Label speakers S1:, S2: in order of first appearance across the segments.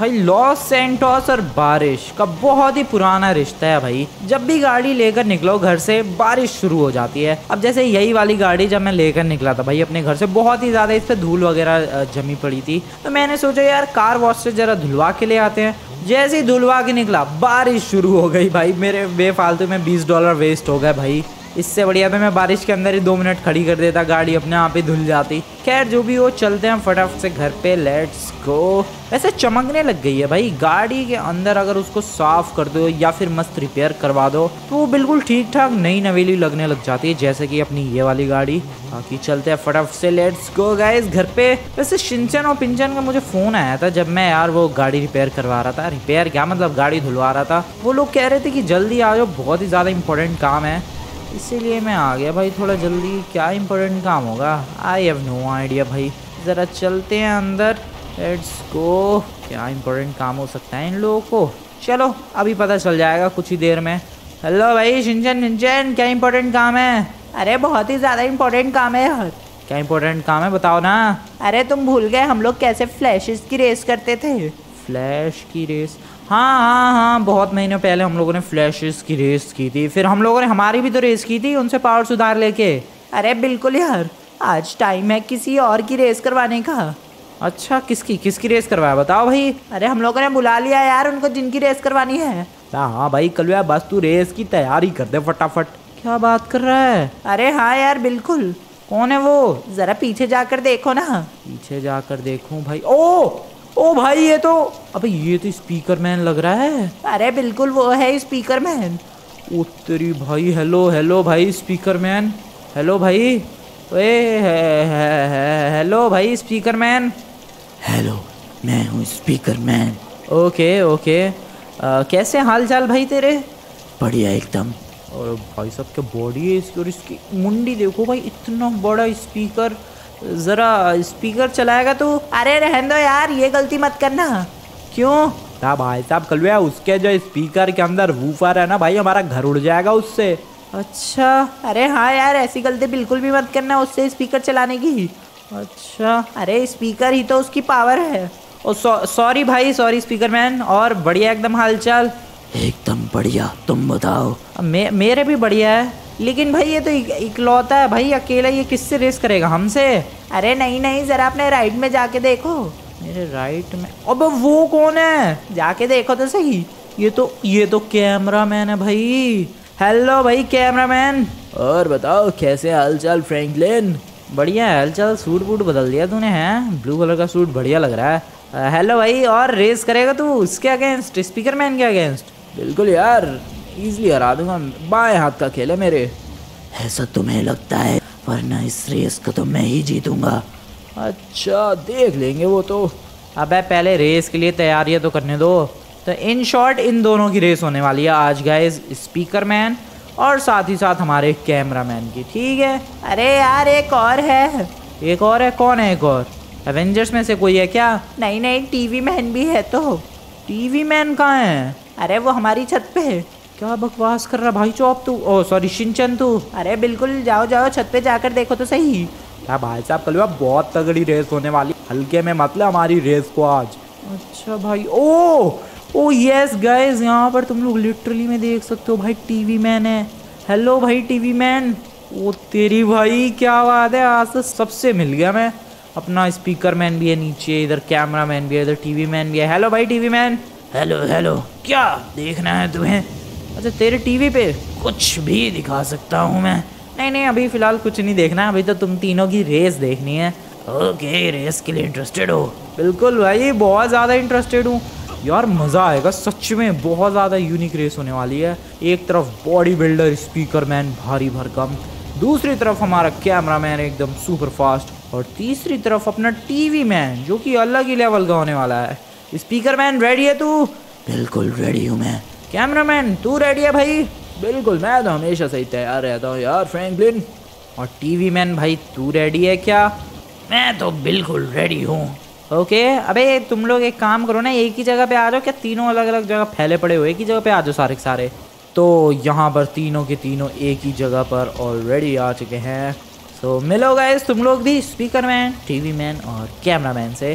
S1: भाई Los Santos और बारिश का बहुत ही पुराना रिश्ता है भाई। जब भी गाड़ी लेकर निकलो घर से बारिश शुरू हो जाती है। अब जैसे यही वाली गाड़ी जब मैं लेकर निकला था भाई अपने घर से, बहुत ही ज़्यादा इस पर धूल वगैरह जमी पड़ी थी, तो मैंने सोचा यार कार वॉश से ज़रा धुलवा के ले आते हैं। जैसे ही धुलवा के निकला बारिश शुरू हो गई भाई। मेरे बेफालतू में $20 वेस्ट हो गए भाई। इससे बढ़िया तो मैं बारिश के अंदर ही 2 मिनट खड़ी कर देता, गाड़ी अपने आप ही धुल जाती। खैर जो भी हो, चलते हैं फटाफट से घर पे, लेट्स गो। वैसे चमकने लग गई है भाई गाड़ी के अंदर। अगर उसको साफ कर दो या फिर मस्त रिपेयर करवा दो तो वो बिल्कुल ठीक ठाक नई नवेली लगने लग जाती है, जैसे कि अपनी ये वाली गाड़ी। बाकी चलते हैं फटाफट से, लेट्स गो गाइस घर पे। वैसे शिनचैन और पिंचन का मुझे फोन आया था जब मैं यार वो गाड़ी रिपेयर करवा रहा था। रिपेयर क्या मतलब, गाड़ी धुलवा रहा था। वो लोग कह रहे थे कि जल्दी आ जाओ, बहुत ही ज़्यादा इंपॉर्टेंट काम है, इसीलिए मैं आ गया भाई थोड़ा जल्दी। क्या इंपॉर्टेंट काम होगा, आई हैव नो आइडिया भाई। ज़रा चलते हैं अंदर, लेट्स गो। क्या इंपॉर्टेंट काम हो सकता है इन लोगों को, चलो अभी पता चल जाएगा कुछ ही देर में। हेलो भाई शिनचैन, क्या इंपॉर्टेंट काम है? अरे बहुत ही ज़्यादा इंपॉर्टेंट काम है यार। क्या इंपॉर्टेंट काम है बताओ ना। अरे तुम भूल गए हम लोग कैसे फ्लैशेस की रेस करते थे? फ्लैश की रेस? हाँ, बहुत महीनों पहले हम लोगों ने फ्लैशेस की रेस की थी। फिर हम लोगों ने हमारी भी तो रेस की थी उनसे पावर सुधार लेके। अरे बिल्कुल यार, आज टाइम है किसी और की रेस करवाने का। अच्छा किसकी रेस करवाया बताओ भाई। अरे हम लोगों ने बुला लिया यार उनको जिनकी रेस करवानी है। हाँ भाई कलुआ, बस तू रेस की तैयारी कर दे फटाफट। क्या बात कर रहा है? अरे हाँ यार बिल्कुल। कौन है वो? जरा पीछे जाकर देखो ना। पीछे जाकर देखूं भाई? ओ भाई ये तो, अबे ये तो स्पीकर मैन लग रहा है। अरे बिल्कुल वो है स्पीकर मैन। ओ तेरी भाई, हेलो भाई स्पीकर मैन। हेलो भाई, हेलो भाई स्पीकर मैन।
S2: हेलो, मैं हूँ स्पीकर मैन।
S1: ओके। कैसे हाल चाल भाई तेरे?
S2: बढ़िया एकदम।
S1: और भाई साहब क्या बॉडी है इसकी, और इसकी मुंडी देखो भाई, इतना बड़ा स्पीकर। ज़रा स्पीकर चलाएगा तो? अरे रहने दो यार, ये गलती मत करना। क्यों? क्या भाई साहब कलुआ, उसके जो स्पीकर के अंदर वूफर है ना भाई, हमारा घर उड़ जाएगा उससे। अच्छा, अरे हाँ यार ऐसी गलती बिल्कुल भी मत करना उससे स्पीकर चलाने की। अच्छा, अरे स्पीकर ही तो उसकी पावर है। ओ सॉरी भाई, सॉरी स्पीकर मैन। और बढ़िया एकदम हालचाल?
S2: एकदम बढ़िया, तुम बताओ।
S1: मेरे भी बढ़िया है, लेकिन भाई ये तो इकलौता है भाई, अकेला ये किससे रेस करेगा, हमसे? अरे नहीं, जरा अपने राइट में जाके देखो। मेरे राइट में? अबे वो कौन है? जाके देखो तो सही। ये तो कैमरा मैन है भाई। हेलो भाई कैमरा मैन।
S2: और बताओ कैसे हालचाल फ्रैंकलिन?
S1: बढ़िया है हालचाल। सूट बूट बदल दिया तूने, हैं? ब्लू कलर का सूट बढ़िया लग रहा है। हेलो भाई, और रेस करेगा तू उसके अगेंस्ट, स्पीकर मैन के अगेंस्ट?
S2: बिल्कुल यार, इजीली हरा दूंगा, बाएं हाथ का खेल है मेरे। ऐसा तुम्हें लगता है, वरना इस रेस को तो मैं ही जीतूंगा।
S1: अच्छा देख लेंगे वो तो। अबे पहले रेस के लिए तैयारियां तो करने दो। तो इन शॉर्ट इन दोनों की रेस होने वाली है आज गाइस, स्पीकर मैन और साथ ही साथ हमारे कैमरा मैन की, ठीक है? अरे यार एक और है। एक और है? कौन है एक और? एवेंजर्स में से कोई है क्या? नहीं, टीवी मैन भी है। तो टीवी मैन कहाँ है? अरे वो हमारी छत पे है। क्या बकवास कर रहा भाई चौप तू? ओ सॉरी शिनचैन तू। अरे बिल्कुल, जाओ छत पे जाकर देखो तो सही। क्या भाई साहब कलुआ, बहुत तगड़ी रेस होने वाली, हल्के में मतलब हमारी रेस को आज। अच्छा भाई, ओ यस गाइस, यहाँ पर तुम लोग लिटरली में देख सकते हो भाई, टीवी मैन है। हेलो भाई टीवी मैन। ओ तेरी भाई क्या बात है, आज तो सबसे मिल गया मैं। अपना स्पीकर मैन भी है नीचे, इधर कैमरा मैन भी है, इधर टीवी मैन भी है। हेलो भाई टीवी मैन।
S2: हेलो, क्या देखना है तुम्हें?
S1: अच्छा तेरे टीवी पे
S2: कुछ भी दिखा सकता हूँ मैं।
S1: नहीं, अभी फिलहाल कुछ नहीं देखना है, अभी तो तुम तीनों की रेस देखनी है।
S2: ओके, रेस के लिए इंटरेस्टेड हो?
S1: बिल्कुल भाई, बहुत ज़्यादा इंटरेस्टेड हूँ यार, मज़ा आएगा सच में। बहुत ज़्यादा यूनिक रेस होने वाली है। एक तरफ बॉडी बिल्डर स्पीकर मैन भारी भरकम, दूसरी तरफ हमारा कैमरा मैन एकदम सुपर फास्ट, और तीसरी तरफ अपना टीवी मैन जो कि अलग ही लेवल का होने वाला है। स्पीकर मैन रेडी है तू?
S2: बिल्कुल रेडी हूँ मैं।
S1: कैमरा मैन तू रेडी है भाई?
S2: बिल्कुल, मैं तो हमेशा से ही तैयार रहता हूँ यार फ्रैंकलिन।
S1: और टीवी मैन भाई तू रेडी है क्या?
S2: मैं तो बिल्कुल रेडी हूँ।
S1: ओके, अबे तुम लोग एक काम करो ना, एक ही जगह पे आ जाओ। क्या तीनों अलग अलग जगह फैले पड़े हुए, एक ही जगह पे आ जाओ सारे के सारे। तो यहाँ पर तीनों के तीनों एक ही जगह पर ऑलरेडी आ चुके हैं। तो मिलो गाइस तुम लोग भी, स्पीकर मैन, टीवी मैन और कैमरा मैन से। तो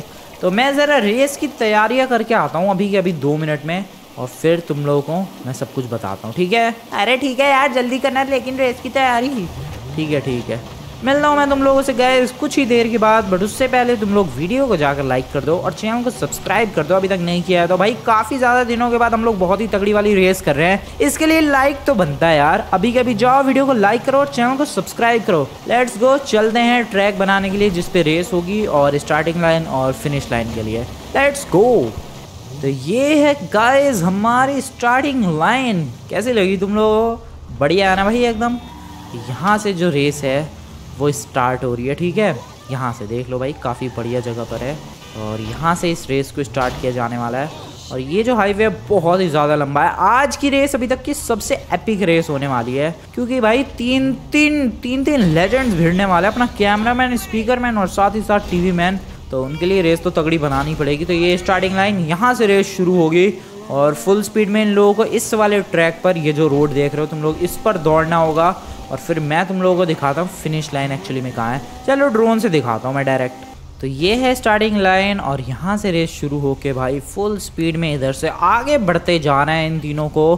S1: तो मैं ज़रा रेस की तैयारियां करके आता हूँ अभी के अभी 2 मिनट में, और फिर तुम लोगों को मैं सब कुछ बताता हूँ, ठीक है?
S2: अरे ठीक है यार, जल्दी करना लेकिन रेस की तैयारी।
S1: ठीक है ठीक है, मिलता हूँ मैं तुम लोगों से गाइस कुछ ही देर के बाद। बट उससे पहले तुम लोग वीडियो को जाकर लाइक कर दो और चैनल को सब्सक्राइब कर दो अभी तक नहीं किया है तो। भाई काफ़ी ज़्यादा दिनों के बाद हम लोग बहुत ही तगड़ी वाली रेस कर रहे हैं, इसके लिए लाइक तो बनता है यार। अभी के अभी जाओ, वीडियो को लाइक करो और चैनल को सब्सक्राइब करो। लेट्स गो, चलते हैं ट्रैक बनाने के लिए जिसपे रेस होगी, और स्टार्टिंग लाइन और फिनिश लाइन के लिए लेट्स गो। तो ये है गाइस हमारी स्टार्टिंग लाइन। कैसी लगी तुम लोगों को? बढ़िया है ना भाई एकदम। यहाँ से जो रेस है वो स्टार्ट हो रही है, ठीक है? यहाँ से देख लो भाई, काफ़ी बढ़िया जगह पर है, और यहाँ से इस रेस को स्टार्ट किया जाने वाला है। और ये जो हाईवे बहुत ही ज़्यादा लंबा है। आज की रेस अभी तक की सबसे एपिक रेस होने वाली है, क्योंकि भाई तीन लेजेंड्स भिड़ने वाले हैं, अपना कैमरामैन, स्पीकर मैन और साथ ही साथ टीवी मैन। तो उनके लिए रेस तो तगड़ी बनानी पड़ेगी। तो ये स्टार्टिंग लाइन, यहाँ से रेस शुरू होगी और फुल स्पीड में इन लोगों को इस वाले ट्रैक पर, ये जो रोड देख रहे हो तुम लोग, इस पर दौड़ना होगा। और फिर मैं तुम लोगों को दिखाता हूँ फिनिश लाइन एक्चुअली में कहाँ है। चलो ड्रोन से दिखाता हूँ मैं डायरेक्ट। तो ये है स्टार्टिंग लाइन, और यहाँ से रेस शुरू होके भाई फुल स्पीड में इधर से आगे बढ़ते जाना है इन तीनों को,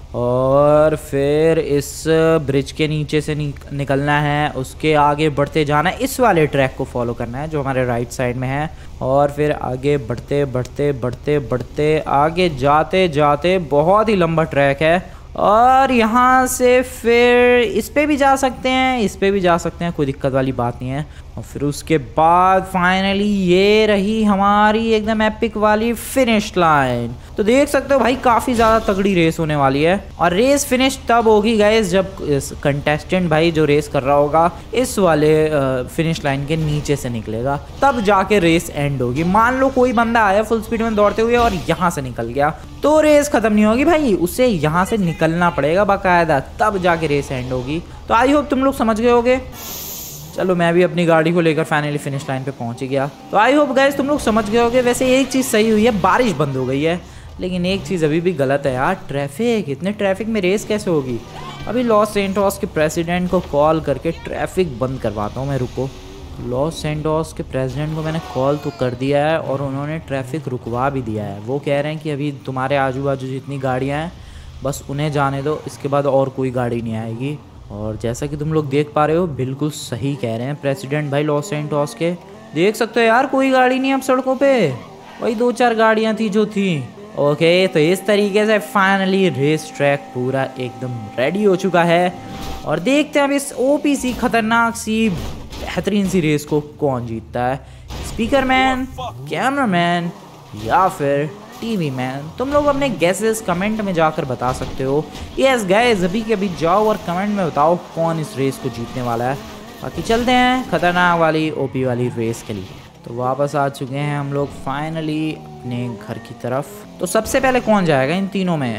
S1: और फिर इस ब्रिज के नीचे से निकलना है, उसके आगे बढ़ते जाना है, इस वाले ट्रैक को फॉलो करना है जो हमारे राइट साइड में है, और फिर आगे बढ़ते बढ़ते बढ़ते बढ़ते आगे जाते जाते, बहुत ही लंबा ट्रैक है। और यहाँ से फिर इस पे भी जा सकते हैं, इस पे भी जा सकते हैं, कोई दिक्कत वाली बात नहीं है। और फिर उसके बाद फाइनली ये रही हमारी एकदम एपिक वाली फिनिश लाइन। तो देख सकते हो भाई काफ़ी ज़्यादा तगड़ी रेस होने वाली है, और रेस फिनिश तब होगी गाइस जब कंटेस्टेंट भाई जो रेस कर रहा होगा इस वाले फिनिश लाइन के नीचे से निकलेगा, तब जाके रेस एंड होगी। मान लो कोई बंदा आया फुल स्पीड में दौड़ते हुए और यहाँ से निकल गया, तो रेस खत्म नहीं होगी भाई, उसे यहाँ से निकलना पड़ेगा बाकायदा, तब जाके रेस एंड होगी। तो आई होप तुम लोग समझ गए होगे। चलो मैं भी अपनी गाड़ी को लेकर फाइनली फिनिश लाइन पे पहुंच ही गया। तो आई होप गाइस तुम लोग समझ गए होगे। वैसे एक चीज़ सही हुई है, बारिश बंद हो गई है, लेकिन एक चीज़ अभी भी गलत है यार, ट्रैफिक। इतने ट्रैफिक में रेस कैसे होगी? अभी लॉस सैंटोस के प्रेसिडेंट को कॉल करके ट्रैफिक बंद करवाता हूँ मैं, रुको। लॉस सैंटोस के प्रेसिडेंट को मैंने कॉल तो कर दिया है और उन्होंने ट्रैफिक रुकवा भी दिया है। वो कह रहे हैं कि अभी तुम्हारे आजू बाजू जितनी गाड़ियाँ हैं बस उन्हें जाने दो, इसके बाद और कोई गाड़ी नहीं आएगी। और जैसा कि तुम लोग देख पा रहे हो, बिल्कुल सही कह रहे हैं प्रेसिडेंट भाई लॉस सैंटोस के। देख सकते हो यार, कोई गाड़ी नहीं अब सड़कों पे, वही 2-4 गाड़ियाँ थी जो थी। ओके, तो इस तरीके से फाइनली रेस ट्रैक पूरा एकदम रेडी हो चुका है, और देखते हैं अब इस ओपीसी खतरनाक सी बेहतरीन सी रेस को कौन जीतता है, स्पीकर मैन, कैमरा मैन या फिर टीवी मैन। तुम लोग अपने गेसेस कमेंट में जाकर बता सकते हो। यस गाइस, अभी के अभी जाओ और कमेंट में बताओ कौन इस रेस को जीतने वाला है। बाकी चलते हैं खतरनाक वाली ओपी वाली रेस के लिए। तो वापस आ चुके हैं हम लोग फाइनली अपने घर की तरफ। तो सबसे पहले कौन जाएगा इन तीनों में?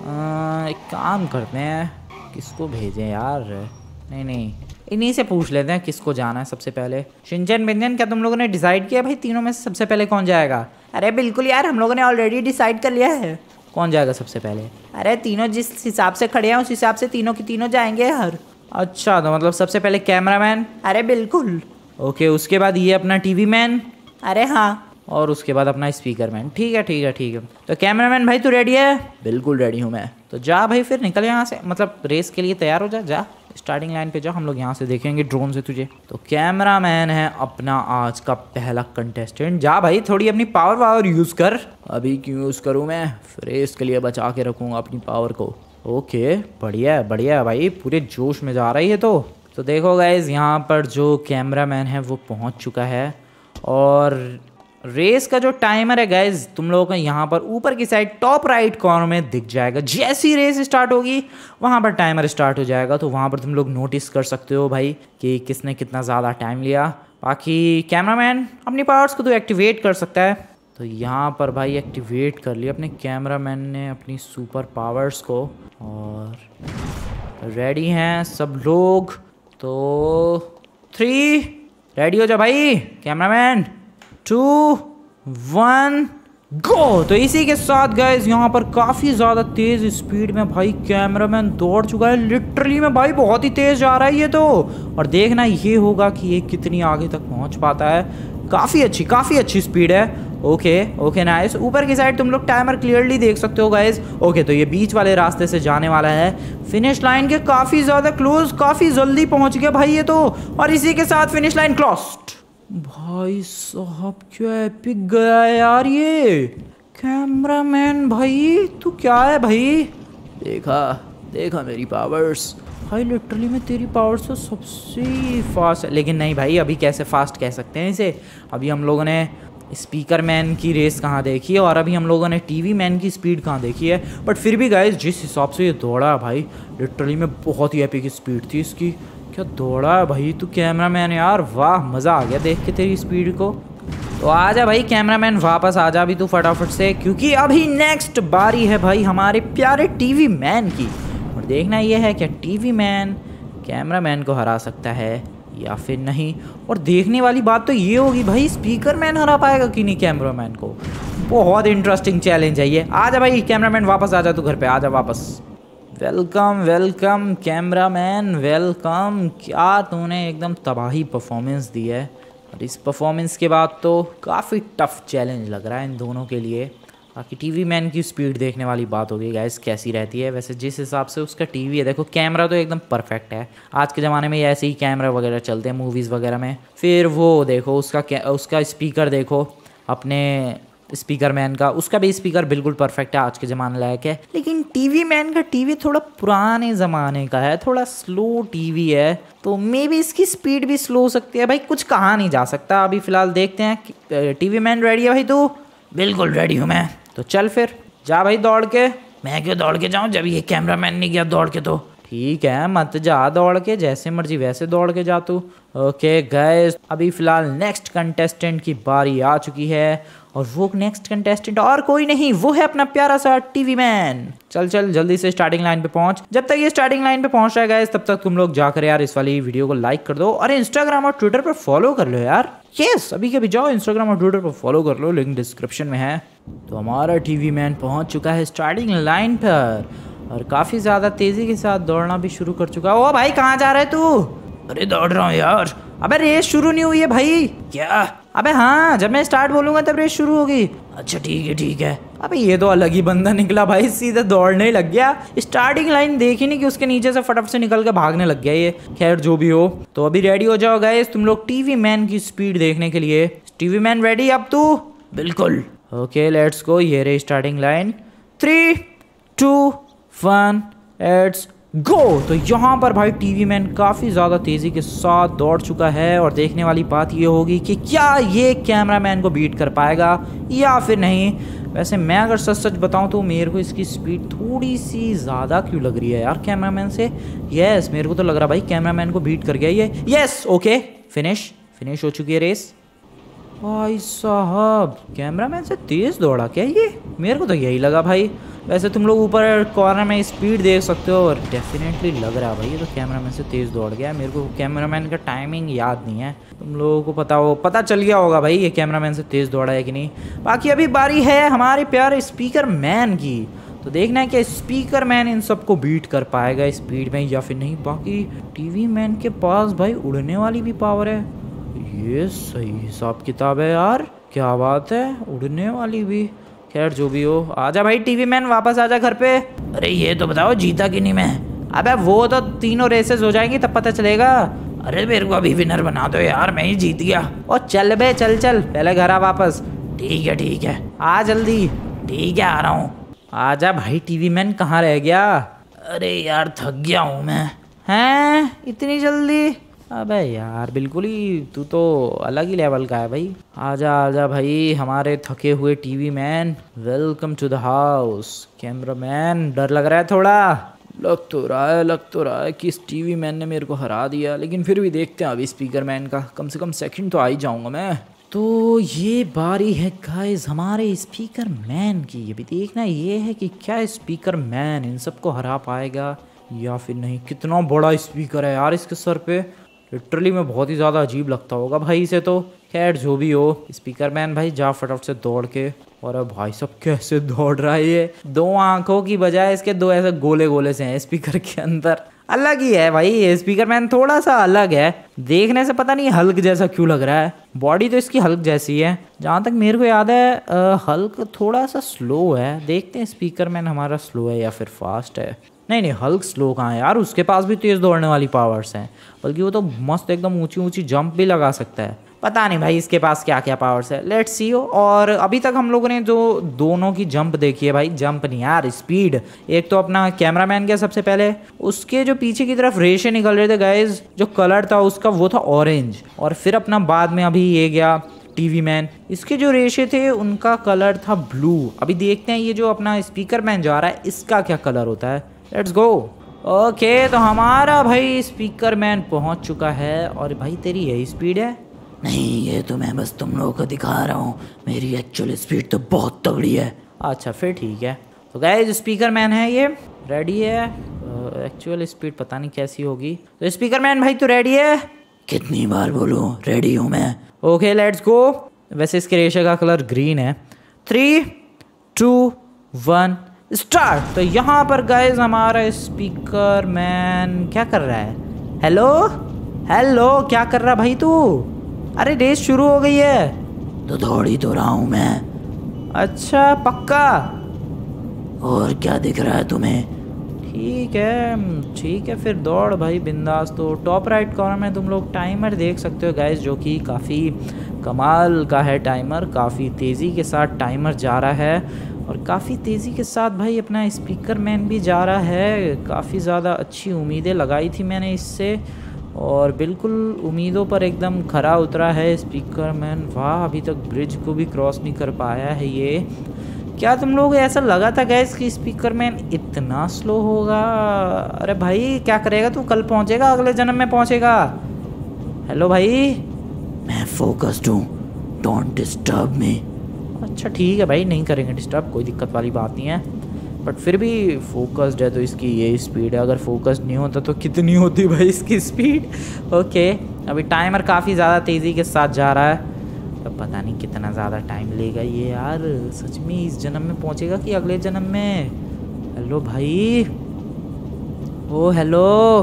S1: एक काम करते हैं, किसको भेजें यार? नहीं, इन्हीं से पूछ लेते हैं किसको जाना है सबसे पहले। शिनचैन बिंजन, क्या तुम लोगों ने डिसाइड किया भाई तीनों में से सबसे पहले कौन जाएगा?
S2: अरे बिल्कुल यार, हम लोगों ने ऑलरेडी डिसाइड कर लिया है।
S1: कौन जाएगा सबसे पहले?
S2: अरे तीनों जिस हिसाब से खड़े हैं उस हिसाब से तीनों की तीनों जाएंगे यार।
S1: अच्छा, तो मतलब सबसे पहले कैमरामैन?
S2: अरे बिल्कुल।
S1: ओके, उसके बाद ये अपना टीवी मैन?
S2: अरे हाँ।
S1: और उसके बाद अपना स्पीकर मैन। ठीक है। तो कैमरामैन भाई तू रेडी है?
S2: बिल्कुल रेडी हूँ मैं।
S1: तो जा भाई, फिर निकल यहाँ से, मतलब रेस के लिए तैयार हो जा स्टार्टिंग लाइन पे जा, हम लोग यहाँ से देखेंगे ड्रोन से तुझे। तो कैमरामैन है अपना आज का पहला कंटेस्टेंट। जा भाई, थोड़ी अपनी पावर यूज़ कर।
S2: अभी क्यों यूज़ करूँ मैं? रेस के लिए बचा के रखूँगा अपनी पावर को।
S1: ओके, बढ़िया भाई, पूरे जोश में जा रही है। तो देखो गाइज, यहाँ पर जो कैमरामैन है वो पहुँच चुका है, और रेस का जो टाइमर है गाइज तुम लोगों को यहाँ पर ऊपर की साइड टॉप राइट कॉर्नर में दिख जाएगा। जैसी रेस स्टार्ट होगी वहाँ पर टाइमर स्टार्ट हो जाएगा, तो वहाँ पर तुम लोग नोटिस कर सकते हो भाई कि किसने कितना ज़्यादा टाइम लिया। बाकी कैमरामैन अपनी पावर्स को तो एक्टिवेट कर सकता है। तो यहाँ पर भाई एक्टिवेट कर लिया अपने कैमरामैन ने अपनी सुपर पावर्स को, और रेडी हैं सब लोग। तो 3 रेडी हो जा भाई कैमरामैन, 2 1 गो। तो इसी के साथ गाइज यहाँ पर काफ़ी ज़्यादा तेज़ स्पीड में भाई कैमरामैन दौड़ चुका है। लिटरली में भाई बहुत ही तेज़ जा रहा है ये तो, और देखना ये होगा कि ये कितनी आगे तक पहुँच पाता है। काफ़ी अच्छी स्पीड है। Okay okay nice. ऊपर की साइड तुम लोग टाइमर क्लियरली देख सकते हो गाइस। ओके तो ये बीच वाले रास्ते से जाने वाला है। फिनिश लाइन के काफ़ी ज़्यादा क्लोज, काफ़ी जल्दी पहुंच गया भाई ये तो। और इसी के साथ फिनिश लाइन क्रॉस्ड। भाई साहब क्या एपिक गया यार ये। कैमरामैन भाई तू क्या है भाई।
S2: देखा देखा मेरी पावर्स।
S1: भाई लिटरली में तेरी पावर्स तो सबसे फास्ट है। लेकिन नहीं भाई, अभी कैसे फास्ट कह सकते हैं इसे। अभी हम लोगों ने स्पीकर मैन की रेस कहाँ देखी है और अभी हम लोगों ने टीवी मैन की स्पीड कहाँ देखी है। बट फिर भी गाइस जिस हिसाब से ये दौड़ा भाई, लिटरली में बहुत ही एपिक स्पीड थी इसकी। क्या दौड़ा है भाई तू कैमरामैन यार, वाह मज़ा आ गया देख के तेरी स्पीड को। तो आजा भाई कैमरामैन वापस आ जा अभी तू फटाफट से, क्योंकि अभी नेक्स्ट बारी है भाई हमारे प्यारे टीवी मैन की। और देखना यह है क्या टीवी मैन कैमरामैन को हरा सकता है या फिर नहीं। और देखने वाली बात तो ये होगी भाई स्पीकर मैन हरा पाएगा कि नहीं कैमरामैन को। बहुत इंटरेस्टिंग चैलेंज है ये। आजा भाई कैमरामैन वापस आ जा तू घर पे, आजा वापस। Welcome welcome cameraman welcome. क्या तूने एकदम तबाही परफॉर्मेंस दी है। और इस परफॉर्मेंस के बाद तो काफ़ी टफ चैलेंज लग रहा है इन दोनों के लिए। बाकी टीवी मैन की स्पीड देखने वाली बात होगी गाइस कैसी रहती है। वैसे जिस हिसाब से उसका टीवी है, देखो कैमरा तो एकदम परफेक्ट है। आज के ज़माने में ऐसे ही कैमरा वगैरह चलते हैं मूवीज़ वगैरह में। फिर वो देखो उसका स्पीकर देखो अपने स्पीकर मैन का, उसका भी स्पीकर बिल्कुल परफेक्ट है, आज के ज़माने लायक है। लेकिन टीवी मैन का टीवी थोड़ा पुराने ज़माने का है, थोड़ा स्लो टीवी है, तो मे बी इसकी स्पीड भी स्लो हो सकती है। भाई कुछ कहा नहीं जा सकता, अभी फ़िलहाल देखते हैं। टीवी मैन रेडी है भाई तू।
S2: बिल्कुल रेडी हूँ मैं।
S1: तो चल फिर जा भाई दौड़ के।
S2: मैं क्यों दौड़ के जाऊँ जब ये कैमरामैन नहीं गया दौड़ के। तो
S1: ठीक है मत जा दौड़ के, जैसे मर्जी वैसे दौड़ के जा तू। ओके गाइस अभी फिलहाल नेक्स्ट कंटेस्टेंट की बारी आ चुकी है। और वो नेक्स्ट कंटेस्टेंट और कोई नहीं, वो है अपना प्यारा सा टीवी मैन। चल चल जल्दी से स्टार्टिंग लाइन पे पहुंच। जब तक ये स्टार्टिंग लाइन पे पहुंच रहा है गाइस तब तक तुम लोग जाकर यार इस वाली वीडियो को लाइक कर दो और इंस्टाग्राम और ट्विटर पर फॉलो कर लो यार। यस अभी के भी जाओ इंस्टाग्राम और ट्विटर पर फॉलो कर लो, लिंक डिस्क्रिप्शन में है। तो हमारा टीवी मैन पहुंच चुका है स्टार्टिंग लाइन पर और काफ़ी ज़्यादा तेज़ी के साथ दौड़ना भी शुरू कर चुका है। ओ भाई कहाँ जा रहा है तू।
S2: अरे दौड़ रहा हूँ यार।
S1: अबे रेस शुरू नहीं हुई है भाई।
S2: क्या।
S1: अबे हाँ जब मैं स्टार्ट बोलूंगा तब रेस शुरू होगी।
S2: अच्छा ठीक है ठीक है।
S1: अबे ये तो अलग ही बंदा निकला भाई, सीधे दौड़ने ही लग गया। स्टार्टिंग लाइन देखी नहीं कि उसके नीचे से फटाफट से निकल के भागने लग गया ये। खैर जो भी हो, तो अभी रेडी हो जाओ गाइस तुम लोग टीवी मैन की स्पीड देखने के लिए। टीवी मैन रेडी अब तू।
S2: बिल्कुल।
S1: Okay let's go. ये रही स्टार्टिंग लाइन। 3 2 1 let's go. तो यहाँ पर भाई टीवी मैन काफ़ी ज़्यादा तेज़ी के साथ दौड़ चुका है और देखने वाली बात ये होगी कि क्या ये कैमरामैन को बीट कर पाएगा या फिर नहीं। वैसे मैं अगर सच सच बताऊँ तो मेरे को इसकी स्पीड थोड़ी सी ज़्यादा क्यों लग रही है यार कैमरामैन से। यस मेरे को तो लग रहा भाई कैमरामैन को बीट कर गया ये। यस ओके फिनिश हो चुकी है रेस। भाई साहब कैमरामैन से तेज़ दौड़ा क्या ये, मेरे को तो यही लगा भाई। वैसे तुम लोग ऊपर कॉर्नर में स्पीड देख सकते हो और डेफिनेटली लग रहा है भाई ये तो कैमरामैन से तेज़ दौड़ गया। मेरे को कैमरामैन का टाइमिंग याद नहीं है, तुम लोगों को पता चल गया होगा भाई ये कैमरामैन से तेज़ दौड़ा है कि नहीं। बाकी अभी बारी है हमारे प्यारे स्पीकर मैन की। तो देखना है कि स्पीकर मैन इन सबको बीट कर पाएगा स्पीड में या फिर नहीं। बाकी टीवी मैन के पास भाई उड़ने वाली भी पावर है, ये सही हिसाब किताब है यार। क्या बात है उड़ने वाली भी। खैर जो भी हो, आजा भाई टीवी मैन वापस आजा घर पे।
S2: अरे ये तो बताओ जीता कि नहीं मैं।
S1: अबे वो तो तीनों रेसेस हो जाएंगी तब पता चलेगा।
S2: अरे मेरे को अभी विनर बना दो यार, मैं ही जीत गया।
S1: और चल बे चल पहले घर आ वापस।
S2: ठीक है
S1: आ जल्दी।
S2: ठीक है आ रहा हूँ।
S1: आजा भाई टीवी मैन कहाँ रह गया।
S2: अरे यार थक गया हूँ मैं।
S1: हैं इतनी जल्दी। अबे यार बिल्कुल ही तू तो अलग ही लेवल का है भाई। आजा भाई हमारे थके हुए TV man. Welcome to the house. Cameraman डर लग रहा है थोड़ा।
S2: लग तो रहा है कि इस टीवी मैन ने मेरे को हरा दिया, लेकिन फिर भी देखते हैं अभी स्पीकर मैन का। कम से कम सेकंड तो आ ही जाऊंगा मैं।
S1: तो ये बारी है गाइस हमारे स्पीकर मैन की। अभी देखना ये है कि क्या स्पीकर मैन इन सबको हरा पाएगा या फिर नहीं। कितना बड़ा स्पीकर है यार इसके सर पे, लिटरली में बहुत ही ज़्यादा अजीब लगता होगा भाई इसे तो। खैर जो भी हो, स्पीकर मैन भाई जा फटाफट से दौड़ के। और अब भाई सब कैसे दौड़ रहा है ये, दो आंखों की बजाय इसके दो ऐसे गोले गोले से हैं स्पीकर के अंदर। अलग ही है भाई, ये स्पीकर मैन थोड़ा सा अलग है। देखने से पता नहीं हल्क जैसा क्यों लग रहा है, बॉडी तो इसकी हल्क जैसी है। जहाँ तक मेरे को याद है हल्क थोड़ा सा स्लो है। देखते हैं स्पीकर मैन हमारा स्लो है या फिर फास्ट है। नहीं नहीं, हल्क स्लो कहाँ है यार, उसके पास भी तेज़ दौड़ने वाली पावर्स हैं, बल्कि वो तो मस्त एकदम ऊंची ऊंची जंप भी लगा सकता है। पता नहीं भाई इसके पास क्या क्या पावर्स है, लेट्स सी। और अभी तक हम लोगों ने जो दोनों की जंप देखी है भाई, जंप नहीं यार स्पीड। एक तो अपना कैमरामैन गया सबसे पहले, उसके जो पीछे की तरफ रेशे निकल रहे थे गाइज, जो कलर था उसका वो था ऑरेंज। और फिर अपना बाद में अभी ये गया टीवी मैन, इसके जो रेशे थे उनका कलर था ब्लू। अभी देखते हैं ये जो अपना स्पीकर मैन जा रहा है इसका क्या कलर होता है। Let's go. ओके, तो हमारा भाई स्पीकर मैन पहुंच चुका है। और भाई तेरी यही स्पीड है?
S2: नहीं, ये तो मैं बस तुम लोगों को दिखा रहा हूँ, मेरी एक्चुअल स्पीड तो बहुत तगड़ी है।
S1: अच्छा फिर ठीक है। तो गाइस स्पीकर मैन है ये, रेडी है। एक्चुअल स्पीड पता नहीं कैसी होगी। तो स्पीकर मैन भाई तो रेडी है?
S2: कितनी बार बोलूं, रेडी हूँ मैं।
S1: Okay let's go. वैसे इसके रेशे का कलर ग्रीन है। 3 2 1 स्टार्ट। तो यहाँ पर गाइस हमारा स्पीकर मैन क्या कर रहा है? हेलो हेलो, क्या कर रहा भाई तू? अरे रेस शुरू हो गई है।
S2: तो दौड़ ही तो रहा हूँ मैं।
S1: अच्छा पक्का?
S2: और क्या दिख रहा है तुम्हें?
S1: ठीक है फिर दौड़ भाई बिंदास। तो टॉप राइट कॉर्नर में तुम लोग टाइमर देख सकते हो गाइस, जो कि काफ़ी कमाल का है टाइमर। काफ़ी तेज़ी के साथ टाइमर जा रहा है और काफ़ी तेज़ी के साथ भाई अपना स्पीकर मैन भी जा रहा है। काफ़ी ज़्यादा अच्छी उम्मीदें लगाई थी मैंने इससे, और बिल्कुल उम्मीदों पर एकदम खरा उतरा है स्पीकर मैन। वाह, अभी तक ब्रिज को भी क्रॉस नहीं कर पाया है ये। क्या तुम लोग ऐसा लगा था गैस कि स्पीकर मैन इतना स्लो होगा? अरे भाई क्या करेगा तू, कल पहुंचेगा, अगले जन्म में पहुंचेगा? हेलो भाई।
S2: मैं फोकस्ड हूँ, डोंट डिस्टर्ब मी।
S1: अच्छा ठीक है भाई, नहीं करेंगे डिस्टर्ब, कोई दिक्कत वाली बात नहीं है। बट फिर भी फोकस्ड है तो इसकी ये स्पीड है। अगर फोकस्ड नहीं होता तो कितनी होती भाई इसकी स्पीड। ओके, अभी टाइमर काफ़ी ज़्यादा तेज़ी के साथ जा रहा है। तो पता नहीं कितना ज़्यादा टाइम लेगा ये यार। सच में इस जन्म में पहुंचेगा कि अगले जन्म में? हेलो भाई। Oh hello.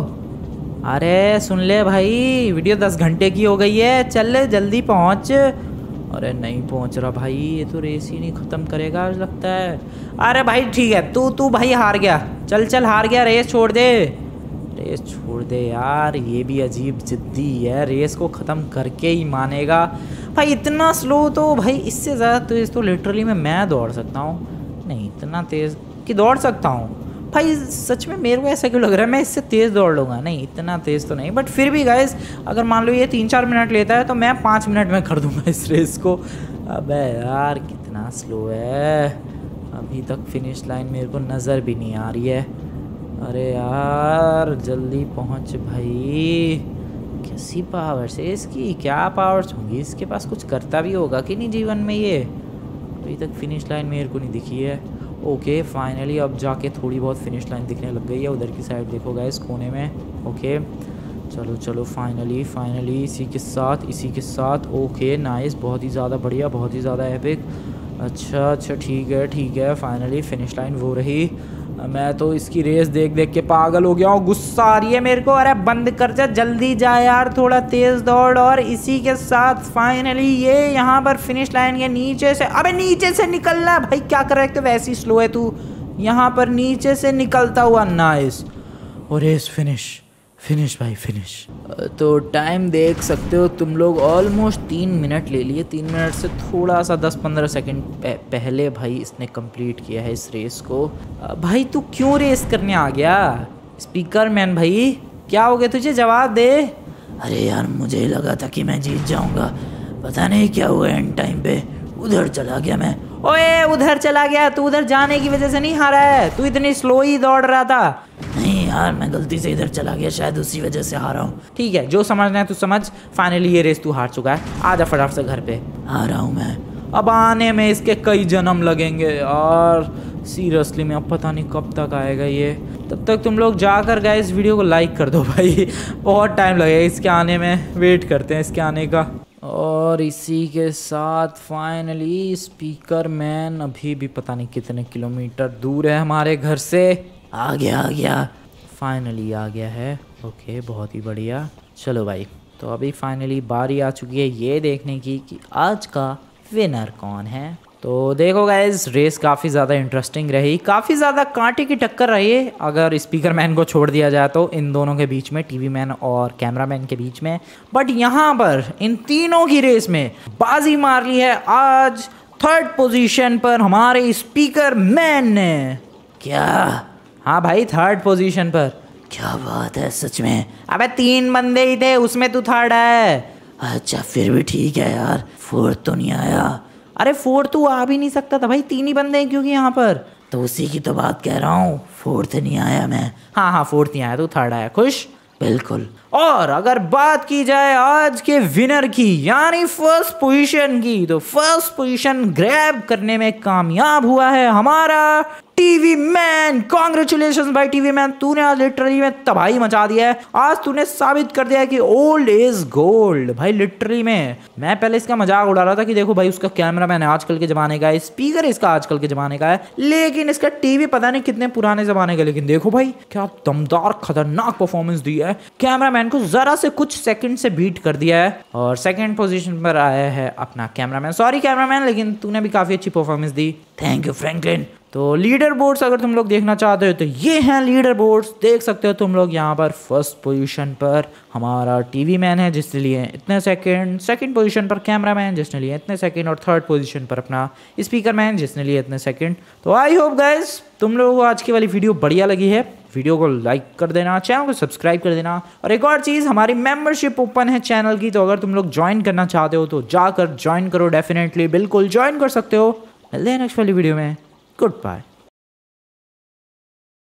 S1: अरे सुन ले भाई, वीडियो 10 घंटे की हो गई है, चल ले जल्दी पहुंच। अरे नहीं पहुंच रहा भाई, ये तो रेस ही नहीं ख़त्म करेगा लगता है। अरे भाई ठीक है, तू भाई हार गया। चल हार गया, रेस छोड़ दे। रेस छोड़ दे यार, ये भी अजीब जिद्दी है, रेस को ख़त्म करके ही मानेगा भाई। इतना स्लो तो भाई, इससे ज़्यादा तेज़ तो लिटरली मैं दौड़ सकता हूँ। नहीं इतना तेज़ कि दौड़ सकता हूँ भाई, सच में मेरे को ऐसा क्यों लग रहा है मैं इससे तेज़ दौड़ लूँगा। नहीं इतना तेज़ तो नहीं, बट फिर भी गाइस अगर मान लो ये 3-4 मिनट लेता है तो मैं 5 मिनट में कर दूँगा इस रेस को। अबे यार कितना स्लो है, अभी तक फिनिश लाइन मेरे को नज़र भी नहीं आ रही है। अरे यार जल्दी पहुँच भाई। कैसी पावर्स है इसकी, क्या पावर्स होंगी इसके पास? कुछ करता भी होगा कि नहीं जीवन में ये? अभी तक फिनिश लाइन मेरे को नहीं दिखी है। ओके फाइनली अब जाके थोड़ी बहुत फिनिश लाइन दिखने लग गई है। उधर की साइड देखो गाइस कोने में। ओके चलो फाइनली इसी के साथ ओके नाइस, बहुत ही ज़्यादा बढ़िया, बहुत ही ज़्यादा एपिक। अच्छा ठीक है फाइनली फिनिश लाइन वो रही। मैं तो इसकी रेस देख के पागल हो गया हूँ, गुस्सा आ रही है मेरे को। अरे बंद कर जा, जल्दी जा यार, थोड़ा तेज दौड़। और इसी के साथ फाइनली ये यहाँ पर फिनिश लाइन के नीचे से, अबे नीचे से निकलना है भाई, क्या कर रहा है? तो वैसे ही स्लो है तू। यहाँ पर नीचे से निकलता हुआ नाइस, और रेस फिनिश भाई फिनिश। तो टाइम देख सकते हो तुम लोग, ऑलमोस्ट 3 मिनट ले लिए। 3 मिनट से थोड़ा सा 10-15 सेकेंड पहले भाई इसने कंप्लीट किया है इस रेस को। भाई तू क्यों रेस करने आ गया स्पीकर मैन? भाई क्या हो गया तुझे, जवाब दे।
S2: अरे यार मुझे लगा था कि मैं जीत जाऊंगा, पता नहीं क्या हुआ, एंड टाइम पे उधर चला गया मैं।
S1: ओए उधर चला गया? तू उधर जाने की वजह से नहीं हारा है, तू इतनी स्लो ही दौड़ रहा था।
S2: नहीं यार मैं गलती से इधर चला गया, शायद उसी वजह से हारा हूँ।
S1: ठीक है जो समझना है तू समझ। फाइनली ये रेस तू हार चुका है, आजा फटाफट से घर पे।
S2: आ रहा हूँ मैं।
S1: अब आने में इसके कई जन्म लगेंगे और सीरियसली में अब पता नहीं कब तक आएगा ये। तब तक तुम लोग जाकर गाइस वीडियो को लाइक कर दो भाई, बहुत टाइम लगेगा इसके आने में, वेट करते हैं इसके आने का। और इसी के साथ फाइनली स्पीकर मैन अभी भी पता नहीं कितने किलोमीटर दूर है हमारे घर से।
S2: आ गया
S1: फाइनली आ गया है। ओके, बहुत ही बढ़िया। चलो भाई, तो अभी फाइनली बारी आ चुकी है ये देखने की कि आज का विनर कौन है। तो देखो गाइस, रेस काफ़ी ज़्यादा इंटरेस्टिंग रही, काफ़ी ज़्यादा कांटे की टक्कर रही है अगर स्पीकर मैन को छोड़ दिया जाए तो, इन दोनों के बीच में, टीवी मैन और कैमरा मैन के बीच में। बट यहाँ पर इन तीनों की रेस में बाजी मार ली है आज 3rd पोजीशन पर हमारे स्पीकर मैन ने।
S2: क्या?
S1: हाँ भाई, 3rd पोजीशन पर।
S2: क्या बात है, सच में?
S1: अबे 3 बंदे ही थे, उसमें तू 3rd है।
S2: अच्छा, फिर भी ठीक है यार, 4th तो नहीं आया।
S1: अरे 4th तू आ भी नहीं सकता था भाई, 3 ही बंदे हैं क्योंकि यहाँ पर।
S2: तो उसी की तो बात कह रहा हूँ, 4th नहीं आया मैं।
S1: हाँ, 4th नहीं आया, तू 3rd आया। खुश?
S2: बिल्कुल।
S1: और अगर बात की जाए आज के विनर की, यानी 1st पोजीशन की, तो 1st पोजीशन ग्रैब करने में कामयाब हुआ है हमारा टीवी मैन। कॉन्ग्रेचुलेशन भाई टीवी मैन, तूने आज लिटरली में तबाही मचा दिया है। आज तूने साबित कर दिया है कि ओल्ड इज गोल्ड भाई, लिटरली में। मैं पहले इसका मजाक उड़ा रहा था कि देखो भाई, उसका कैमरा मैन आजकल के जमाने का है, स्पीकर इसका आजकल के जमाने का है, लेकिन इसका टीवी पता नहीं कितने पुराने जमाने का। लेकिन देखो भाई, क्या दमदार खतरनाक परफॉर्मेंस दी है। कैमरा मैन को जरा से कुछ सेकंड से बीट कर दिया है और 2nd पोजीशन पर आया है अपना कैमरामैन। सॉरी कैमरामैन, लेकिन तूने भी काफी अच्छी परफॉर्मेंस दी।
S2: Thank you Franklin.
S1: तो लीडर बोर्ड्स अगर तुम लोग देखना चाहते हो तो ये हैं लीडर बोर्ड्स, देख सकते हो तुम लोग यहाँ पर। 1st पोजीशन पर हमारा टीवी मैन है जिसने लिए इतने सेकंड, 2nd पोजीशन पर कैमरा मैन जिसने लिए इतने सेकंड, और 3rd पोजीशन पर अपना स्पीकर मैन जिसने लिए इतने सेकंड। तो आई होप गाइज तुम लोगों को आज की वाली वीडियो बढ़िया लगी है। वीडियो को लाइक कर देना, चैनल को सब्सक्राइब कर देना, और एक और चीज़, हमारी मेंबरशिप ओपन है चैनल की, तो अगर तुम लोग ज्वाइन करना चाहते हो तो जाकर ज्वाइन करो। डेफिनेटली बिल्कुल ज्वाइन कर सकते हो। मिलते हैं नेक्स्ट वाली वीडियो में। Good bye.